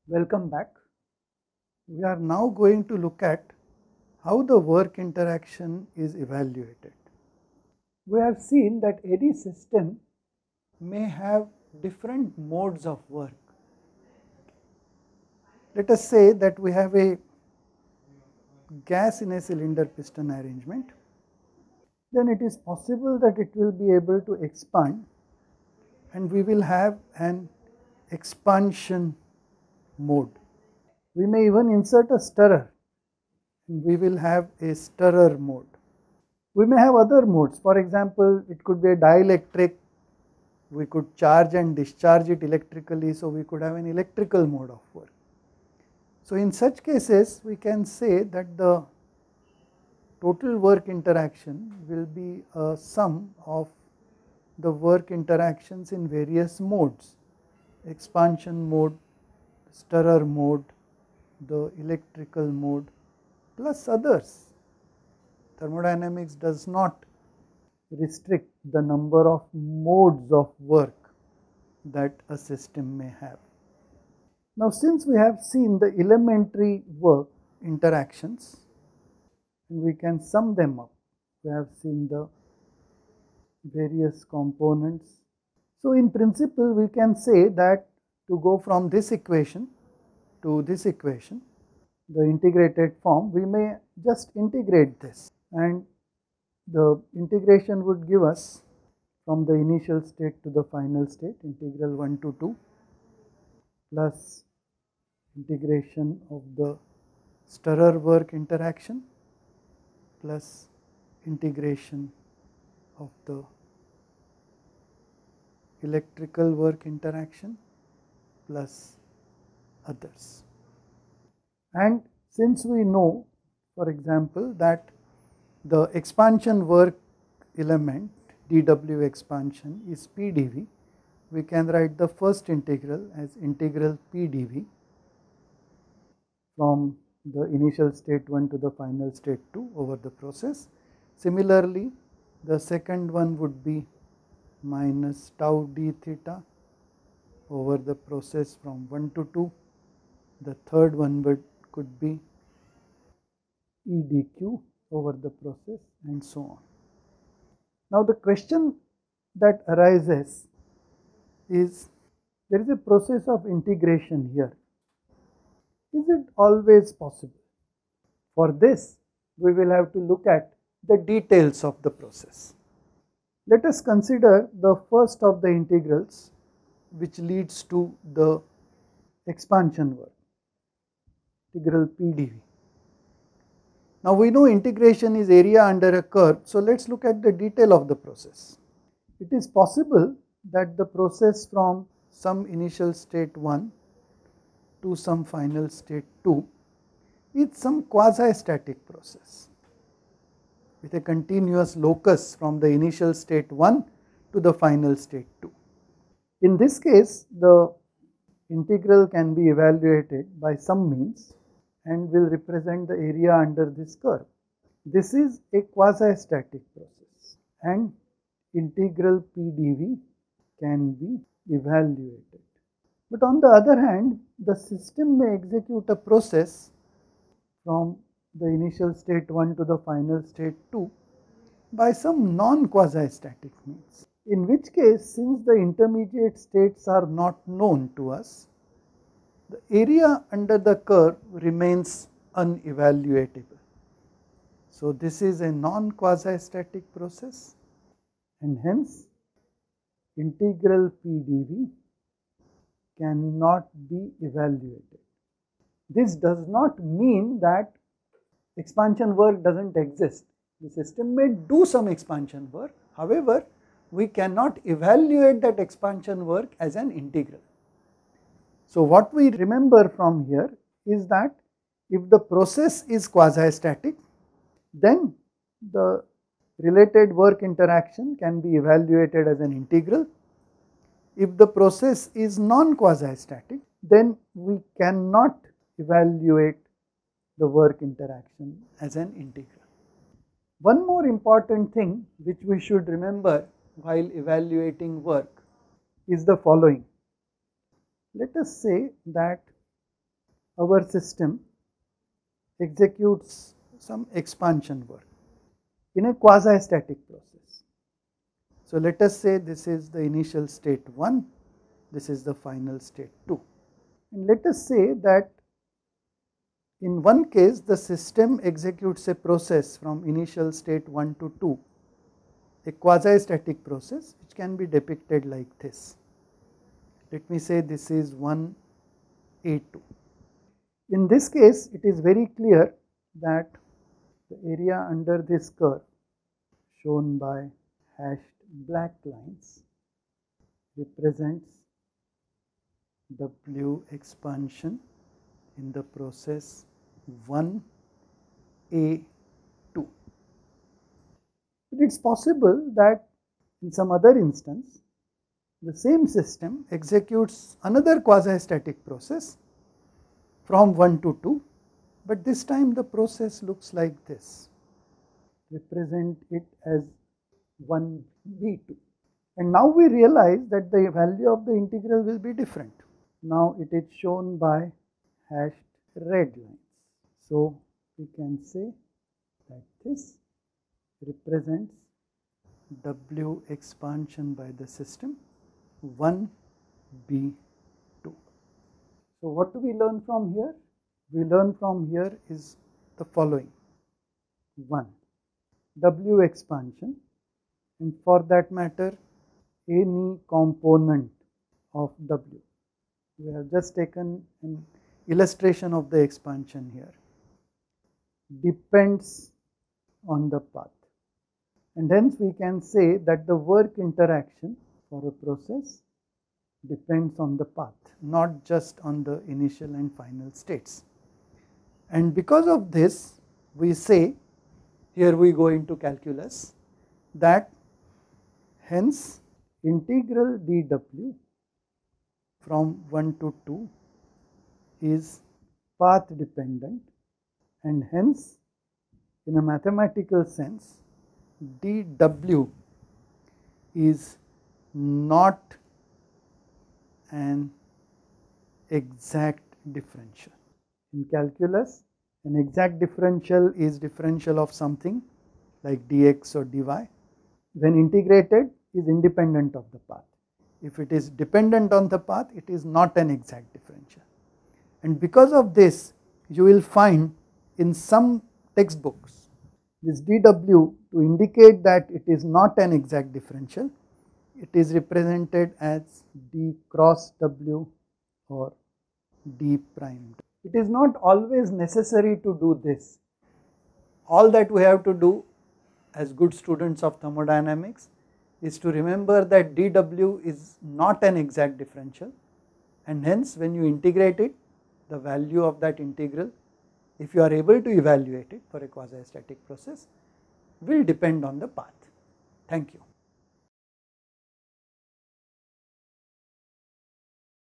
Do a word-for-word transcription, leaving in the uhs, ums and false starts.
Welcome back. We are now going to look at how the work interaction is evaluated. We have seen that any system may have different modes of work. Let us say that we have a gas in a cylinder piston arrangement, then it is possible that it will be able to expand and we will have an expansion mode. We may even insert a stirrer and we will have a stirrer mode. We may have other modes. For example, it could be a dielectric. We could charge and discharge it electrically, so we could have an electrical mode of work. So in such cases, we can say that the total work interaction will be a sum of the work interactions in various modes: expansion mode, stirrer mode, the electrical mode, plus others. Thermodynamics does not restrict the number of modes of work that a system may have. Now, since we have seen the elementary work interactions, we can sum them up. We have seen the various components. So, in principle, we can say that to go from this equation to this equation, the integrated form, we may just integrate this, and the integration would give us from the initial state to the final state, integral one to two, plus integration of the stirrer work interaction, plus integration of the electrical work interaction, plus others. And since we know, for example, that the expansion work element dW expansion is P dV, we can write the first integral as integral P dV from the initial state one to the final state two over the process. Similarly, the second one would be minus tau d theta over the process from one to two. The third one would could be E dq over the process, and so on. Now, the question that arises is, there is a process of integration here. Is it always possible? For this, we will have to look at the details of the process. Let us consider the first of the integrals, which leads to the expansion work, integral P dV. Now, we know integration is area under a curve, so let us look at the detail of the process. It is possible that the process from some initial state one to some final state two is some quasi-static process with a continuous locus from the initial state one to the final state two. In this case, the integral can be evaluated by some means and will represent the area under this curve. This is a quasi-static process, and integral P dV can be evaluated. But on the other hand, the system may execute a process from the initial state one to the final state two by some non-quasi-static means, in which case, since the intermediate states are not known to us, the area under the curve remains unevaluatable. So, this is a non-quasi-static process, and hence integral P dV cannot be evaluated. This does not mean that expansion work does not exist. The system may do some expansion work, however, we cannot evaluate that expansion work as an integral. So, what we remember from here is that if the process is quasi-static, then the related work interaction can be evaluated as an integral. If the process is non-quasi-static, then we cannot evaluate the work interaction as an integral. One more important thing which we should remember while evaluating work is the following. Let us say that our system executes some expansion work in a quasi-static process. So let us say this is the initial state one, this is the final state two, and let us say that in one case the system executes a process from initial state one to two, a quasi-static process which can be depicted like this. Let me say this is one A two. In this case it is very clear that the area under this curve shown by hashed black lines represents W expansion in the process one A two. But it is possible that in some other instance the same system executes another quasi-static process from one to two, but this time the process looks like this. Represent it as one B two. And now we realize that the value of the integral will be different. Now it is shown by hashed red lines. So we can say that this represents W expansion by the system one B two. So what do we learn from here? We learn from here is the following. one. W expansion, and for that matter any component of W. We have just taken an illustration of the expansion here. Depends on the path, and hence we can say that the work interaction for a process depends on the path, not just on the initial and final states. And because of this we say, here we go into calculus, that hence integral dW from one to two is path dependent, and hence in a mathematical sense dW is not an exact differential. In calculus, an exact differential is differential of something like dx or dy. When integrated, is independent of the path. If it is dependent on the path, it is not an exact differential. And because of this, you will find in some textbooks this dW, to indicate that it is not an exact differential, it is represented as d cross W or d prime. It is not always necessary to do this. All that we have to do as good students of thermodynamics is to remember that dW is not an exact differential, and hence when you integrate it, the value of that integral, if you are able to evaluate it for a quasi-static process, will depend on the path. Thank you.